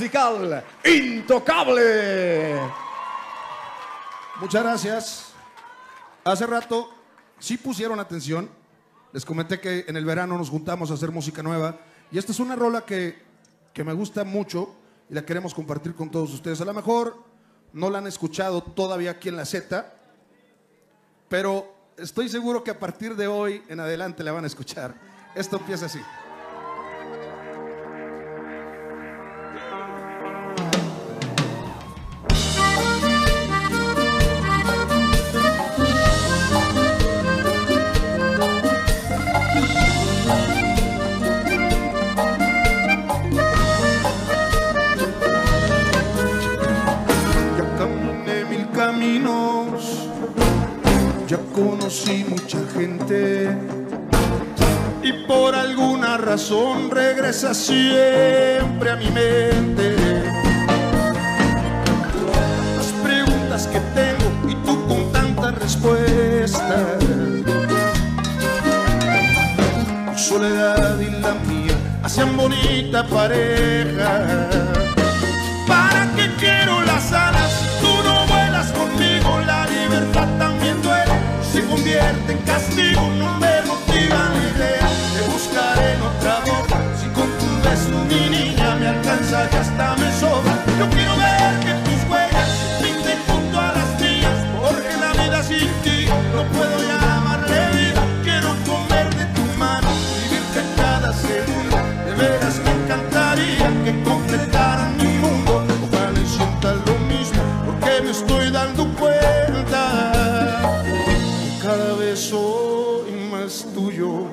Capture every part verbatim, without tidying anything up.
musical Intocable. Muchas gracias. Hace rato sí pusieron atención. Les comenté que en el verano nos juntamos a hacer música nueva. Y esta es una rola que, que me gusta mucho y la queremos compartir con todos ustedes. A lo mejor no la han escuchado todavía aquí en La Z, pero estoy seguro que a partir de hoy en adelante la van a escuchar. Esto empieza así. Ya conocí mucha gente y por alguna razón regresa siempre a mi mente las preguntas que tengo y tú con tantas respuestas. Tu soledad y la mía hacían bonita pareja. ¿Para qué quiero las alas? Tú no vuelas conmigo, la libertad también duele. Se convierte en castigo, no me motiva la idea de buscar en otra boca. Si con tu beso mi niña me alcanza y hasta me sobra. Yo quiero ver que tus huellas pinten junto a las mías, porque la vida sin ti no puedo llamarle vida. Quiero comer de tu mano, vivirte cada segundo. De veras me encantaría que completaran mi mundo. Ojalá y sientas lo mismo, porque me estoy dando cuenta. Cada vez soy más tuyo.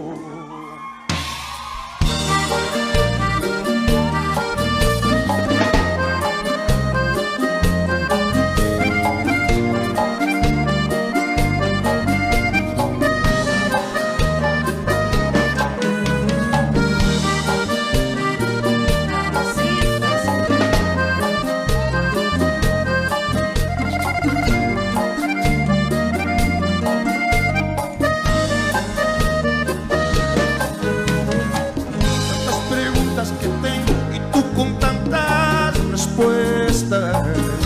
Que tengo y tú con tantas respuestas.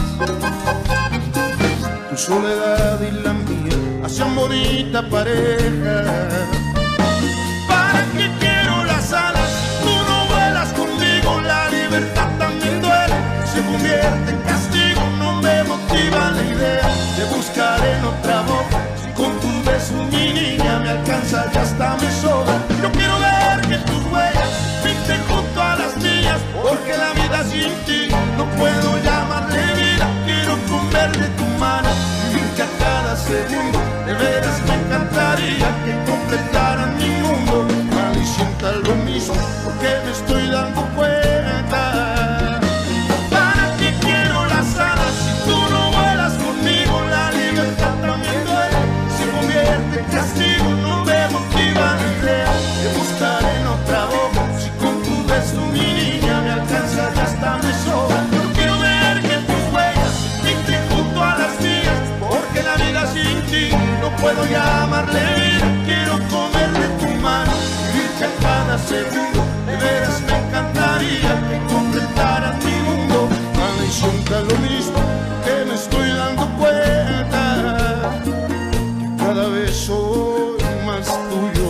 Tu soledad y la mía hacían bonita pareja. ¿Para qué quiero las alas? Tú no vuelas conmigo, la libertad también duele. Se convierte en castigo, no me motiva la idea de buscar en otra boca. Si con tus besos mi niña me alcanza y hasta me sobra. Yo quiero ver que tus huellas pinten junto a las mías, porque la vida sin ti no puedo llamarle vida. Quiero comer de tu mano, vivirte a cada segundo. De veras me encantaría que completaran mi mundo. Mal y sienta lo mismo, porque me estoy dando cuenta. ¿Para qué quiero las alas si tú no vuelas conmigo? La libertad también duele, se convierte en castigo, no me motiva la idea de buscar en otra boca. Si con tu beso mi niña me alcanza y hasta me sobra. Yo quiero ver que tus huellas pinten junto a las mías, porque la vida sin ti no puedo llamarle vida. Quiero comer de tu mano, vivirte a cada segundo. De veras me encantaría que completaran mi mundo. Vale, y sienta lo mismo, que me estoy dando cuenta que cada vez soy más tuyo.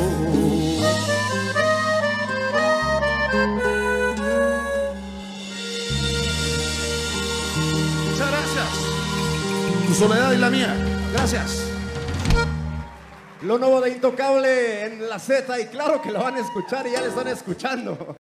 Muchas gracias. Tu soledad y la mía. Gracias. Lo nuevo de Intocable en La Z, y claro que lo van a escuchar y ya le están escuchando.